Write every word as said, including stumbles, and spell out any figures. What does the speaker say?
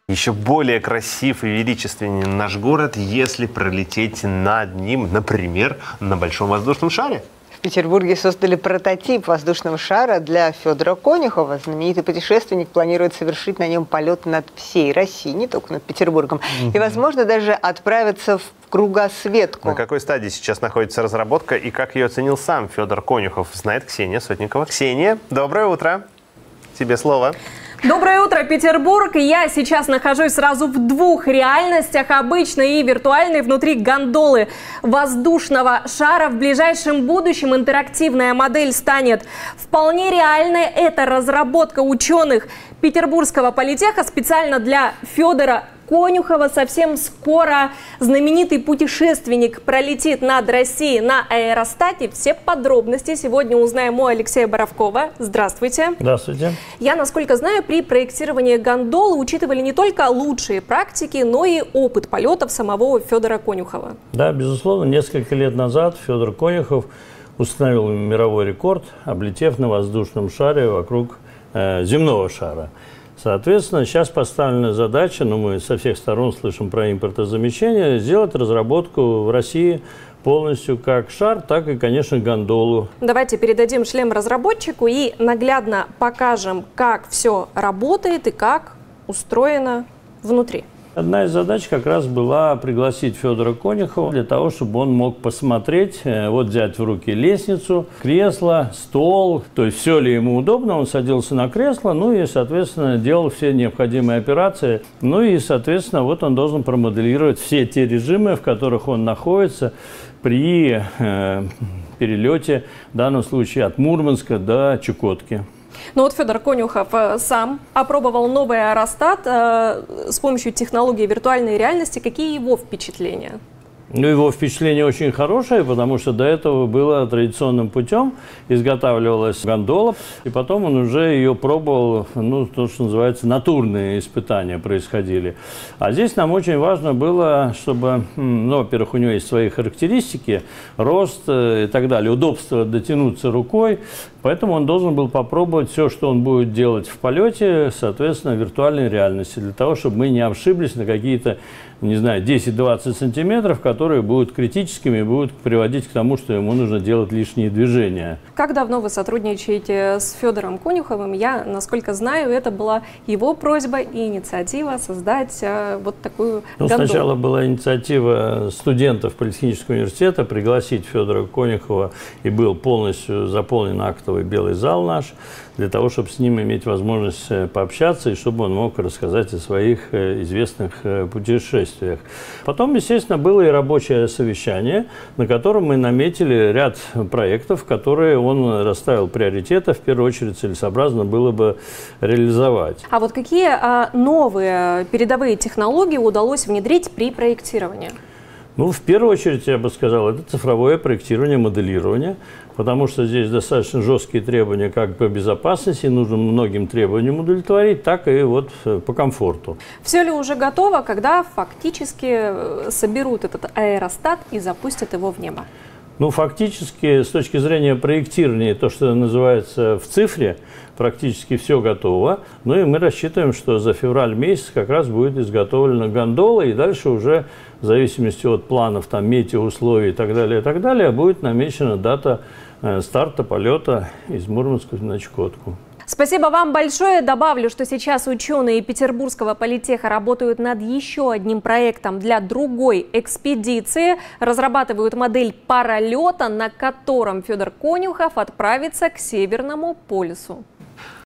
Еще более красив и величественен наш город, если пролететь над ним, например, на большом воздушном шаре. В Петербурге создали прототип воздушного шара для Федора Конюхова. Знаменитый путешественник планирует совершить на нем полет над всей Россией, не только над Петербургом. Mm-hmm. И, возможно, даже отправиться в кругосветку. На какой стадии сейчас находится разработка и как ее оценил сам Федор Конюхов, знает Ксения Сотникова. Ксения, доброе утро. Тебе слово. Доброе утро, Петербург! Я сейчас нахожусь сразу в двух реальностях, обычной и виртуальной, внутри гондолы воздушного шара. В ближайшем будущем интерактивная модель станет вполне реальной. Это разработка ученых Петербургского политеха специально для Федора Конюхова. Совсем скоро знаменитый путешественник пролетит над Россией на аэростате. Все подробности сегодня узнаем у Алексея Боровкова. Здравствуйте. Здравствуйте. Я, насколько знаю, при проектировании гондолы учитывали не только лучшие практики, но и опыт полетов самого Федора Конюхова. Да, безусловно. Несколько лет назад Федор Конюхов установил мировой рекорд, облетев на воздушном шаре вокруг э, земного шара. Соответственно, сейчас поставлена задача, ну, мы со всех сторон слышим про импортозамещение, сделать разработку в России полностью как шар, так и, конечно, гондолу. Давайте передадим шлем разработчику и наглядно покажем, как все работает и как устроено внутри. Одна из задач как раз была пригласить Федора Конюхова для того, чтобы он мог посмотреть, вот взять в руки лестницу, кресло, стол, то есть все ли ему удобно. Он садился на кресло, ну и, соответственно, делал все необходимые операции. Ну и, соответственно, вот он должен промоделировать все те режимы, в которых он находится при э, перелете, в данном случае от Мурманска до Чукотки. Но вот Федор Конюхов сам опробовал новый аэростат э, с помощью технологии виртуальной реальности. Какие его впечатления? Ну, его впечатление очень хорошее, потому что до этого было традиционным путем, изготавливалась гондола, и потом он уже ее пробовал, ну, то, что называется, натурные испытания происходили. А здесь нам очень важно было, чтобы, ну, во-первых, у него есть свои характеристики, рост и так далее, удобство дотянуться рукой, поэтому он должен был попробовать все, что он будет делать в полете, соответственно, в виртуальной реальности, для того, чтобы мы не ошиблись на какие-то, не знаю, десять-двадцать сантиметров, которые будут критическими и будут приводить к тому, что ему нужно делать лишние движения. Как давно вы сотрудничаете с Федором Конюховым? Я, насколько знаю, это была его просьба и инициатива создать а, вот такую ну, гондолу. Сначала была инициатива студентов Политехнического университета пригласить Федора Конюхова, и был полностью заполнен актовый белый зал наш, для того, чтобы с ним иметь возможность пообщаться и чтобы он мог рассказать о своих известных путешествиях. Потом, естественно, было и рабочее совещание, на котором мы наметили ряд проектов, которые он расставил приоритеты, в первую очередь целесообразно было бы реализовать. А вот какие а, новые передовые технологии удалось внедрить при проектировании? Ну, в первую очередь, я бы сказал, это цифровое проектирование, моделирование, потому что здесь достаточно жесткие требования как по безопасности, нужно многим требованиям удовлетворить, так и вот по комфорту. Все ли уже готово, когда фактически соберут этот аэростат и запустят его в небо? Ну, фактически, с точки зрения проектирования, то, что называется в цифре, практически все готово. Ну и мы рассчитываем, что за февраль месяц как раз будет изготовлена гондола, и дальше уже, в зависимости от планов, там, метеоусловий и так далее, и так далее, будет намечена дата э, старта полета из Мурманска на Чукотку. Спасибо вам большое. Добавлю, что сейчас ученые Петербургского политеха работают над еще одним проектом для другой экспедиции. Разрабатывают модель паралета, на котором Федор Конюхов отправится к Северному полюсу.